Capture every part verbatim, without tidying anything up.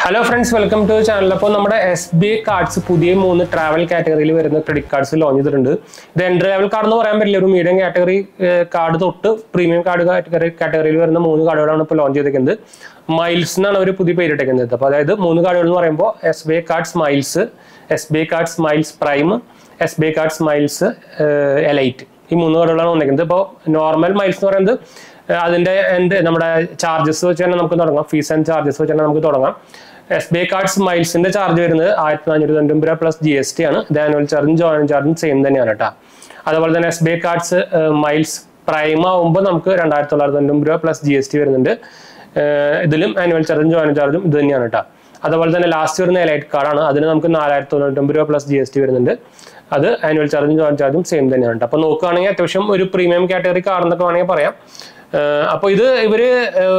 Hello friends, welcome to the channel. അപ്പോൾ നമ്മുടെ S B I cards പുതിയ മൂന്ന് ട്രാവൽ കാറ്റഗറിയിൽ വരുന്ന ക്രെഡിറ്റ് കാർഡ്സ് ലോഞ്ച് ചെയ്തിട്ടുണ്ട്. ഇത് എൻട്രി ലെവൽ കാർഡ് എന്ന് പറയാൻ പറ്റില്ല, ഒരു മീഡിയം കാറ്റഗറി കാർഡ് തൊട്ട് പ്രീമിയം കാർഡ് കാറ്റഗറി കാറ്റഗറിയിൽ വരുന്ന മൂന്ന് കാർഡുകളാണ് ഇപ്പോൾ ലോഞ്ച് ചെയ്തിരിക്കുന്നത്. മൈൽസ് എന്നാണ് അവർ പുതിയ പേരിട്ടേക്കുന്നത്. അപ്പോൾ അതായത് മൂന്ന് കാർഡുകൾ എന്ന് പറയുമ്പോൾ S B I cards miles, S B I cards miles prime, S B I cards miles elite, ഈ മൂന്ന് കാർഡുകളാണ് വന്നിരിക്കുന്നത്. ഇപ്പോൾ നോർമൽ മൈൽസ് എന്ന് പറയുന്നത് അതിൻ്റെ എൻ്റെ നമ്മുടെ ചാർജസ് വെച്ച് തന്നെ നമുക്ക് തുടങ്ങാം, ഫീസ് ആൻഡ് ചാർജസ് വെച്ച് തന്നെ നമുക്ക് തുടങ്ങാം. എസ് ബി ഐ കാർഡ്സ് മൈൽസിന്റെ ചാർജ് വരുന്നത് ആയിരത്തി നാനൂറ്റി തൊണ്ണൂറ്റി രൂപ പ്ലസ് ജി എസ് ടി ആണ്. ഇത് ആനുവൽ ചാർജും ജോയിൻ ചാർജും സെയിം തന്നെയാണ് കേട്ടോ. അതുപോലെ തന്നെ S B I cards miles prime ആകുമ്പോൾ നമുക്ക് രണ്ടായിരത്തി തൊള്ളായിരത്തി തൊണ്ണൂറ്റി രൂപ പ്ലസ് ജി എസ് ടി വരുന്നുണ്ട്. ഇതിലും ആനുവൽ ചാർജും ജോയിൻ ചാർജും ഇത് തന്നെയാണ് കേട്ടോ. അതുപോലെ തന്നെ ലാസ്റ്റ് വരുന്ന എലൈറ്റ് കാർഡാണ്, അതിന് നമുക്ക് നാലായിരത്തി തൊണ്ണൂറ്റൊമ്പത് രൂപ പ്ലസ് ജി എസ് ടി വരുന്നുണ്ട്. അത് ആനുവൽ ചാർജും ജോയിൻ ചാർജും സെയിം തന്നെയാണ് കേട്ടോ. അപ്പോൾ നോക്കുകയാണെങ്കിൽ അത്യാവശ്യം ഒരു പ്രീമിയം കാറ്റഗറി കാർഡ് എന്നൊക്കെ വേണമെങ്കിൽ പറയാം. അപ്പോൾ ഇത് ഇവര്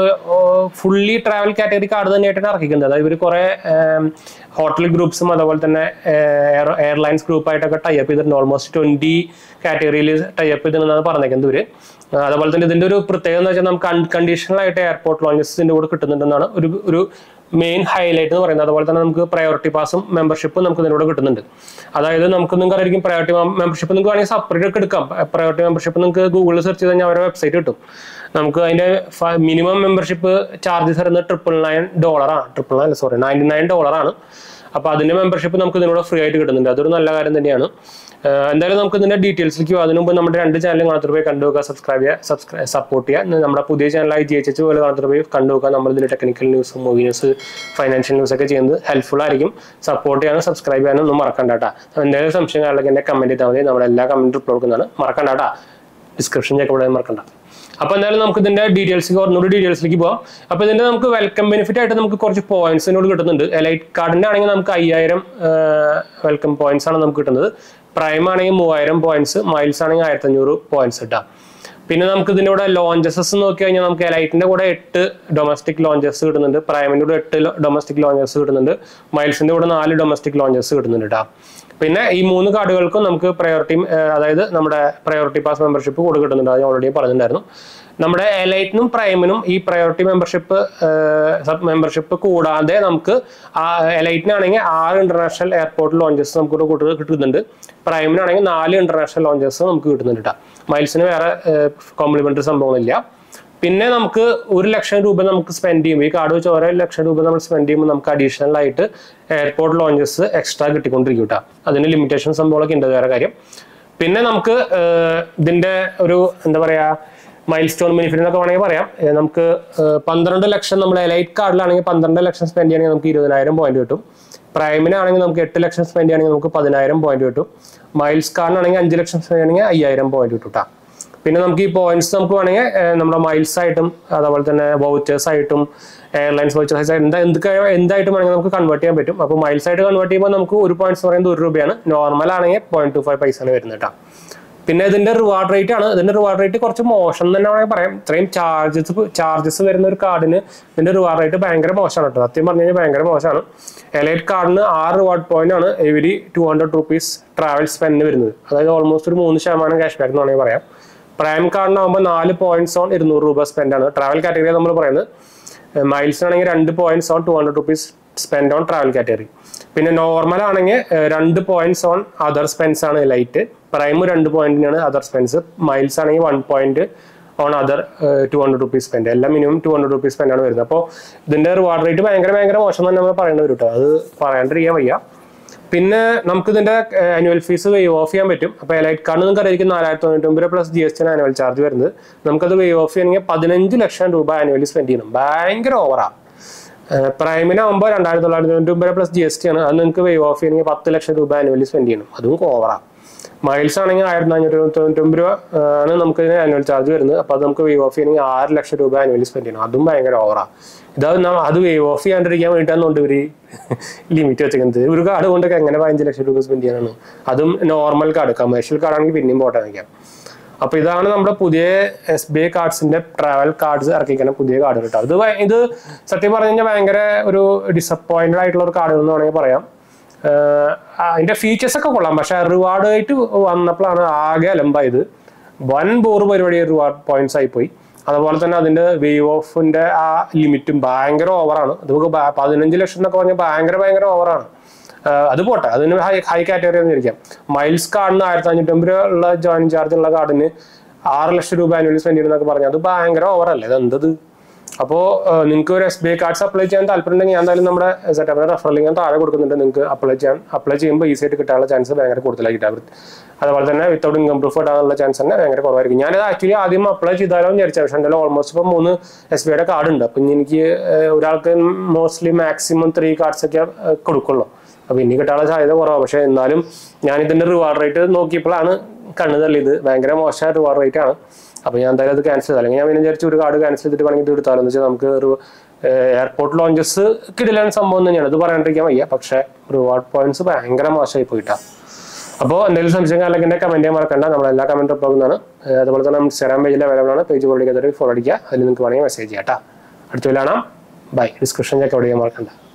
ഫുള്ളി ട്രാവൽ കാറ്റഗറി കാർഡ് തന്നെയായിട്ടാണ് ഇറക്കിക്കുന്നത്. അതായത് ഇവർ കുറെ ഹോട്ടൽ ഗ്രൂപ്പ്സും അതുപോലെ തന്നെ എയർലൈൻസ് ഗ്രൂപ്പായിട്ടൊക്കെ ടൈപ്പ് ചെയ്തിട്ടുണ്ട്. ഓൾമോസ്റ്റ് ട്വന്റി കാറ്റഗറിയിൽ ടൈപ്പ് ചെയ്തിട്ടുണ്ടെന്നാണ് പറഞ്ഞേക്കുന്നത് ഇവര്. അതുപോലെ തന്നെ ഇതിന്റെ ഒരു പ്രത്യേകത എന്ന് വെച്ചാൽ നമുക്ക് അൺകണ്ടീഷണൽ ആയിട്ട് എയർപോർട്ട് ലോഞ്ചസ് ഇതിന്റെ കൂടെ കിട്ടുന്നുണ്ടെന്നാണ് ഒരു ഒരു മെയിൻ ഹൈലൈറ്റ് എന്ന് പറയുന്നത്. അതുപോലെ തന്നെ നമുക്ക് പ്രയോറിറ്റി പാസും മെമ്പർഷിപ്പും നമുക്ക് ഇതിലൂടെ കിട്ടുന്നുണ്ട്. അതായത് നമുക്ക് നിങ്ങൾക്ക് അറിയാം പ്രയോറിറ്റി മെമ്പർഷിപ്പ് നിങ്ങൾക്ക് വേണമെങ്കിൽ സെപ്പറേറ്റ് ഒക്കെ എടുക്കാം. പ്രയോറിറ്റി മെമ്പർഷിപ്പ് നിങ്ങൾക്ക് ഗൂഗിളിൽ സെർച്ച് ചെയ്ത് കഴിഞ്ഞാൽ അവരുടെ വെബ്സൈറ്റ് കിട്ടും. നമുക്ക് അതിന്റെ മിനിമം മെമ്പർഷിപ്പ് ചാർജസ് വരുന്നത് ട്രിപ്പിൾ നയൻ ഡോളറാണ് triple nine sorry ninety nine ഡോളറാണ്. അപ്പോൾ അതിന്റെ മെമ്പർഷിപ്പ് നമുക്ക് ഇതിലൂടെ ഫ്രീ ആയിട്ട് കിട്ടുന്നുണ്ട്. അതൊരു നല്ല കാര്യം തന്നെയാണ്. എന്തായാലും നമുക്ക് ഇതിന്റെ ഡീറ്റെയിൽസിലേക്ക് പോകും. അതിന് മുമ്പ് നമ്മുടെ രണ്ട് ചാനലും കാണാത്ത പോയി കണ്ടുവെക്കുക, സബ്സ്ക്രൈബ് ചെയ്യുക, സബ്സ്ക്രൈബ് സപ്പോർട്ട് ചെയ്യുക. നമ്മുടെ പുതിയ ചാനലായി ജി എച്ച് എച്ച് പോലെ കാണാത്ത പോയി കണ്ടുവെക്കുക. നമ്മളിതിൽ technical news, movie news, financial news ഒക്കെ ചെയ്യുന്നത് ഹെൽപ്ഫുൾ ആയിരിക്കും. സപ്പോർട്ട് ചെയ്യാനും സബ്സ്ക്രൈബ് ചെയ്യാനും ഒന്നും മറക്കണ്ട കേട്ടോ. എന്തെങ്കിലും സംശയം കാര്യങ്ങളൊക്കെ എന്നെ കമന്റ് ചെയ്താൽ മതി. നമ്മുടെ എല്ലാ കമന്റും റിപ്ലൈ കൊടുക്കുന്നതാണ്. മറക്കണ്ട കേട്ടോ. ഡിസ്ക്രിപ്ഷൻ ചെക്ക് ഇവിടെ മറക്കണ്ട. അപ്പോൾ എന്തായാലും നമുക്ക് ഇതിന്റെ ഡീറ്റെയിൽസിലേക്ക് കുറഞ്ഞൂടി ഡീറ്റെയിൽസിലേക്ക് പോകാം. അപ്പോൾ ഇതിന്റെ നമുക്ക് വെൽക്കം ബെനിഫിറ്റ് ആയിട്ട് നമുക്ക് കുറച്ച് പോയിന്റ്സിനോട് കിട്ടുന്നുണ്ട്. എലൈറ്റ് കാർഡിന്റെ ആണെങ്കിൽ നമുക്ക് അയ്യായിരം വെൽക്കം പോയിന്റ്സ് ആണ് നമുക്ക് കിട്ടുന്നത്. പ്രൈം ആണെങ്കിൽ മൂവായിരം പോയിന്റ്സ്, മൈൽസ് ആണെങ്കിൽ ആയിരത്തി അഞ്ഞൂറ് പോയിന്റ്സ് കിട്ടാം. പിന്നെ നമുക്ക് ഇതിന്റെ കൂടെ ലോഞ്ചസസ് നോക്കി കഴിഞ്ഞാൽ നമുക്ക് എലൈറ്റിന്റെ കൂടെ എട്ട് ഡൊമസ്റ്റിക് ലോഞ്ചസ് കിട്ടുന്നുണ്ട്, പ്രൈമിന്റെ കൂടെ എട്ട് ഡൊമസ്റ്റിക് ലോഞ്ചസ് കിട്ടുന്നുണ്ട്, മൈൽസിന്റെ കൂടെ നാല് ഡൊമസ്റ്റിക് ലോഞ്ചസ് കിട്ടുന്നുണ്ട് കേട്ടോ. പിന്നെ ഈ മൂന്ന് കാർഡുകൾക്കും നമുക്ക് പ്രയോറിറ്റി അതായത് നമ്മുടെ പ്രയോറിറ്റി പാസ് മെമ്പർഷിപ്പ് കൂടെ കിട്ടുന്നുണ്ട്. അത് ഓൾറെഡി പറഞ്ഞിട്ടുണ്ടായിരുന്നു. നമ്മുടെ എലൈറ്റിനും പ്രൈമിനും ഈ പ്രയോറിറ്റി മെമ്പർഷിപ്പ് സബ് മെമ്പർഷിപ്പ് കൂടാതെ നമുക്ക് ആ എലൈറ്റിനാണെങ്കിൽ ആറ് ഇന്റർനാഷണൽ എയർപോർട്ട് ലോഞ്ചസ് നമുക്ക് കൂടെ കിട്ടുന്നുണ്ട്. പ്രൈമിനാണെങ്കിൽ നാല് ഇന്റർനാഷണൽ ലോഞ്ചസ് നമുക്ക് കിട്ടുന്നുണ്ട് കേട്ടോ. മൈൽസിന് വേറെ കോംപ്ലിമെന്ററി സംഭവങ്ങളില്ല. പിന്നെ നമുക്ക് ഒരു ലക്ഷം രൂപ നമുക്ക് സ്പെൻഡ് ചെയ്യുമ്പോൾ ഈ കാർഡ് വെച്ച് ഓരോ ലക്ഷം രൂപ നമ്മൾ സ്പെൻഡ് ചെയ്യുമ്പോൾ നമുക്ക് അഡീഷണൽ ആയിട്ട് എയർപോർട്ട് ലോഞ്ചസ് എക്സ്ട്രാ കിട്ടിക്കൊണ്ടിരിക്കും കേട്ടോ. അതിന് ലിമിറ്റേഷൻ സംഭവങ്ങളൊക്കെ ഉണ്ട്, വേറെ കാര്യം. പിന്നെ നമുക്ക് ഇതിന്റെ ഒരു എന്താ പറയാ മൈൽ സ്റ്റോൺ ബെനിഫിറ്റ് എന്നൊക്കെ വേണമെങ്കിൽ പറയാം. നമുക്ക് പന്ത്രണ്ട് ലക്ഷം നമ്മൾ എലൈറ്റ് കാർഡിലാണെങ്കിൽ പന്ത്രണ്ട് ലക്ഷം സ്പെൻഡ് ചെയ്യണമെങ്കിൽ നമുക്ക് ഇരുപതിനായിരം പോയിന്റ് കിട്ടും. പ്രൈമിനാണെങ്കിൽ നമുക്ക് എട്ട് ലക്ഷം സ്പെൻഡ് ചെയ്യണമെങ്കിൽ നമുക്ക് പതിനായിരം പോയിന്റ് കിട്ടും. മൈൽസ് കാർഡിനാണെങ്കിൽ അഞ്ച് ലക്ഷം സ്പെൻഡ് ചെയ്യണമെങ്കിൽ അയ്യായിരം പോയിന്റ് കിട്ടും കേട്ടോ. പിന്നെ നമുക്ക് ഈ പോയിന്റ്സ് നമുക്ക് വേണമെങ്കിൽ നമ്മുടെ മൈൽസ് ആയിട്ടും അതുപോലെ തന്നെ വൗച്ചേഴ്സ് ആയിട്ടും എയർലൈൻസ് വൗച്ചേഴ്സ് ആയിട്ട് എന്താ എന്ത് എന്തായിട്ടും വേണമെങ്കിൽ നമുക്ക് കൺവേർട്ട് ചെയ്യാൻ പറ്റും. അപ്പോൾ മൈൽസ് ആയിട്ട് കൺവേർട്ട് ചെയ്യുമ്പോൾ നമുക്ക് ഒരു പോയിന്റ്സ് പറയുന്നത് ഒരു രൂപയാണ്. നോർമൽ ആണെങ്കിൽ പോയിന്റ് ടു ഫൈവ് പൈസയാണ് വരുന്നത് കേട്ടോ. പിന്നെ ഇതിന്റെ റിവാർഡ് റേറ്റ് ആണ്. ഇതിന്റെ റിവാർഡ് റേറ്റ് കുറച്ച് മോശം തന്നെ വേണമെങ്കിൽ പറയാം. ഇത്രയും ചാർജസ് ചാർജസ് വരുന്ന ഒരു കാർഡിന് ഇതിന്റെ റിവാർഡ് റേറ്റ് ഭയങ്കര മോശമാണ് കേട്ടോ. സത്യം പറഞ്ഞു കഴിഞ്ഞാൽ ഭയങ്കര മോശമാണ്. എലൈറ്റ് കാർഡിന് ആറ് റിവാർഡ് പോയിന്റ് ആണ് every two hundred rupees travel spend വരുന്നത്. അതായത് ഓൾമോസ്റ്റ് ഒരു മൂന്ന് ശതമാനം ക്യാഷ് ബാക്ക് എന്ന് വേണമെങ്കിൽ പറയാം. പ്രൈം കാർഡിനാകുമ്പോൾ നാല് പോയിന്റ്സ് ഓൺ ഇരുന്നൂറ് രൂപ സ്പെൻഡ് ആണ് ട്രാവൽ കാറ്റഗറി നമ്മൾ പറയുന്നത്. മൈൽസിനാണെങ്കിൽ രണ്ട് points on two hundred rupees spend on travel category. പിന്നെ നോർമൽ ആണെങ്കിൽ രണ്ട് പോയിന്റ്സ് ഓൺ അതർ സ്പെൻസ് ആണ് ലൈറ്റ്. പ്രൈം രണ്ട് പോയിന്റിനാണ് അതർ സ്പെൻസ്. മൈൽസ് ആണെങ്കിൽ one point on other two hundred rupees spend. എല്ലാം minimum two hundred rupees spend ആണ് വരുന്നത്. അപ്പോൾ ഇതിന്റെ റിവാർഡ് റേറ്റ് ഭയങ്കര ഭയങ്കര മോശം തന്നെ നമ്മൾ പറയേണ്ടി വരും കേട്ടോ. അത് പറയാണ്ടിരിക്കാൻ വയ്യ. പിന്നെ നമുക്ക് ഇതിന്റെ ആനുവൽ ഫീസ് വേവ് ഓഫ് ചെയ്യാൻ പറ്റും. അപ്പോൾ എലൈറ്റ് കാർഡ് നിങ്ങൾക്ക് അറിയാം നാലായിരത്തി തൊണ്ണൂറ്റൊമ്പത് രൂപ പ്ലസ് ജി എസ് ടി ആണ് ആനുവൽ ചാർജ് വരുന്നത്. നമുക്കത് വേവ് ഓഫ് ചെയ്യണമെങ്കിൽ പതിനഞ്ച് ലക്ഷം രൂപ ആനുവലി സ്പെൻഡ് ചെയ്യണം. ഭയങ്കര ഓവറാണ്. പ്രൈമിനാകുമ്പോൾ രണ്ടായിരത്തി തൊള്ളായിരത്തി തൊണ്ണൂറ്റി ഒമ്പത് പ്ലസ് ജി എസ് ടി ആണ്. അത് നിങ്ങൾക്ക് വേവ് ഓഫ് ചെയ്യണമെങ്കിൽ പത്ത് ലക്ഷം രൂപ ആനുവലി സ്പെൻഡ് ചെയ്യണം. അതും ഓവറാണ്. മൈൽസ് ആണെങ്കിൽ ആയിരത്തി നാനൂറ്റി തൊണ്ണൂറ്റി ഒമ്പത് രൂപ ആണ് നമുക്ക് ഇതിന് ആനുവൽ ചാർജ് വരുന്നത്. അപ്പോൾ അത് നമുക്ക് വേവ് ഓഫ് ചെയ്യണമെങ്കിൽ ആറ് ലക്ഷം രൂപ ആനുവലി സ്പെൻഡ് ചെയ്യണം. അതും ഭയങ്കര ഓവറാണ്. ഇതാ അത് വേവ് ഓഫ് ചെയ്യാണ്ടിരിക്കാൻ വേണ്ടിയിട്ടാണ് ഇവർ ലിമിറ്റ് വെച്ചിരിക്കുന്നത്. ഒരു കാർഡ് കൊണ്ടൊക്കെ എങ്ങനെ പതിനഞ്ച് ലക്ഷം രൂപ സ്പെൻഡ് ചെയ്യാനാണ്? അതും നോർമൽ കാർഡ്. കമേഴ്ഷ്യൽ കാർഡാണെങ്കിൽ പിന്നെയും പോട്ടെ നിൽക്കാം. അപ്പൊ ഇതാണ് നമ്മുടെ പുതിയ എസ് ബി ഐ കാർഡ്സിന്റെ ട്രാവൽ കാർഡ്സ് ഇറക്കിക്കുന്ന പുതിയ കാർഡ് കേട്ടോ. ഇത് ഇത് സത്യം പറഞ്ഞു കഴിഞ്ഞാൽ ഭയങ്കര ഒരു ഡിസപ്പോയിന്റഡ് ആയിട്ടുള്ള ഒരു കാർഡ് എന്ന് വേണമെങ്കിൽ പറയാം. അതിന്റെ ഫീച്ചേഴ്സ് ഒക്കെ കൊള്ളാം, പക്ഷെ റിവാർഡ് ആയിട്ട് വന്നപ്പോഴാണ് ആകെ അലമ്പായത്. വൻ ബോറ് പരിപാടി റിവാർഡ് പോയിന്റ്സ് ആയിപ്പോയി. അതുപോലെ തന്നെ അതിന്റെ വേവ് ഓഫിന്റെ ആ ലിമിറ്റും ഭയങ്കര ഓവറാണ്. അത് നമുക്ക് പതിനഞ്ച് ലക്ഷം എന്നൊക്കെ പറഞ്ഞാൽ ഭയങ്കര ഭയങ്കര ഓവറാണ്. അത് പോട്ടെ, അതിന് ഹൈ ഹൈ കാറ്റഗറി എന്ന് ഇരിക്കാം. മൈൽസ് കാർഡിന് ആയിരത്തി അഞ്ഞൂറ്റമ്പത് രൂപ ഉള്ള ജോയിനിങ് ചാർജ് ഉള്ള കാർഡിന് ആറ് ലക്ഷം രൂപ ആനുവലി സ്പെൻഡ് ചെയ്യുന്നൊക്കെ പറഞ്ഞാൽ അത് ഭയങ്കര ഓവറല്ലേ, ഇത് എന്തത്? അപ്പോൾ നിങ്ങൾക്ക് ഒരു S B I cards apply ചെയ്യാൻ താല്പര്യം ഉണ്ടെങ്കിൽ ഞാൻ എന്തായാലും നമ്മുടെ സെറ്റപ്പിന്റെ റെഫറൽ ലിങ്ക് ഞാൻ താഴെ കൊടുക്കുന്നുണ്ട്. നിങ്ങൾക്ക് അപ്ലൈ ചെയ്യാൻ അപ്ലൈ ചെയ്യുമ്പോൾ ഈസി ആയിട്ട് കിട്ടാനുള്ള ചാൻസ് ഭയങ്കര കൂടുതലായി കിട്ടാൻ. അതുപോലെ തന്നെ വിത്തൗട്ട് ഇൻകം പ്രൂഫ് ഇടാനുള്ള ചാൻസ് തന്നെ ഭയങ്കര കുറവായിരിക്കും. ഞാനത് ആക്ച്വലി ആദ്യം അപ്ലൈ ചെയ്താലോ എന്ന് വിചാരിച്ചത്. പക്ഷേ എന്തായാലും ഓൾമോസ്റ്റ് ഇപ്പോൾ മൂന്ന് എസ് ബി ഐയുടെ കാർഡ് ഉണ്ട്. അപ്പം എനിക്ക് ഒരാൾക്ക് മോസ്റ്റ്ലി മാക്സിമം ത്രീ കാർഡ്സ് ഒക്കെ കൊടുക്കുള്ളൂ. അപ്പോൾ ഇനി കിട്ടാനുള്ള സാധ്യത കുറവാണ്. പക്ഷേ എന്നാലും ഞാൻ ഇതിന്റെ റിവാർഡ് റേറ്റ് നോക്കിയപ്പോഴാണ് കണ്ണു തള്ളിയത്. ഭയങ്കര മോശമായ റിവാർഡ് റേറ്റ് ആണ്. അപ്പോൾ ഞാൻ എന്തായാലും അത് ക്യാൻസൽ ചെയ്തു. അല്ലെങ്കിൽ ഞാൻ പിന്നെ വിചാരിച്ചു ഒരു കാർഡ് ക്യാൻസൽ ചെയ്തിട്ട് വേണമെങ്കിൽ ഇത് എടുത്താലോ എന്ന് വെച്ചാൽ നമുക്ക് ഒരു എയർപോർട്ട് ലോഞ്ചസ് കിടിലൻ സംഭവം തന്നെയാണ്, അത് പറയാണ്ടിരിക്കാൻ വയ്യ. പക്ഷേ റിവാർഡ് പോയിന്റ്സ് ഭയങ്കര മോശമായി പോയിട്ടാണ്. അപ്പോൾ എന്തെങ്കിലും സംശയം കാലൊക്കെ കമന്റ് ചെയ്യാൻ മറക്കണ്ട. നമ്മളെല്ലാ കമന്റ് പോകുന്നതാണ്. അതുപോലെ തന്നെ ഇൻസ്റ്റാഗ്രാം പേജിൽ അവൈലബിൾ ആണ്. പേജ് ഫോളോ ഫോളോ അടിക്കുക. അതിൽ നിങ്ങൾക്ക് വേണമെങ്കിൽ മെസ്സേജ് ചെയ്യാം കേട്ടോ. അടുത്ത കാണാം. ബൈ. ഡിസ്ക്രിപ്ഷൻ ചെക്ക് ഔട്ട് ചെയ്യാൻ മറക്കണ്ട.